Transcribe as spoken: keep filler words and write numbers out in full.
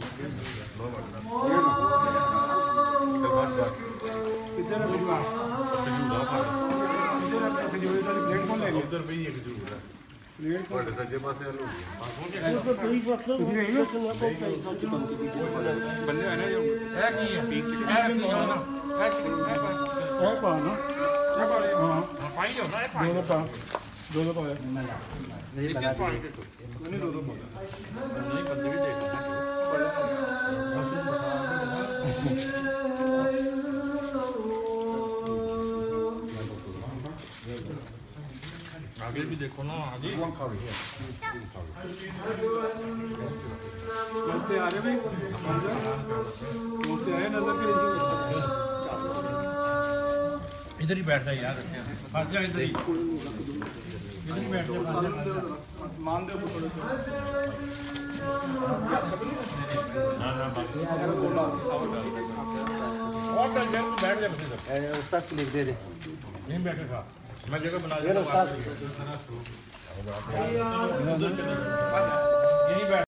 बस बस किधर है खजूर? किधर है खजूर? इधर प्लेट कौन ले गया? उधर भी एक खजूर है प्लेट और सज्जे पासे आलू तो कई वक्त किसी ने ना बंदे है ना जो है की है पीस है की है ना है चिकन है है पा ना है पा हां पाई हो ना है पाई दो पा दो दो पा नहीं लगा नहीं दो दो पा नहीं बंदे भी देख आगे भी देखो ना आगे नमस्ते आ रहे भाई नमस्ते आए नजर के इधर ही बैठ जा यार फंस जा इधर ही इधर ही बैठ जा मान दे थोड़े ना ना और बैठ जा बैठ जा बस इधर उस्ताद को लिख दे दे नहीं बैठेगा मैं जगह बना ये दूंगा उस्ताद यहीं बैठ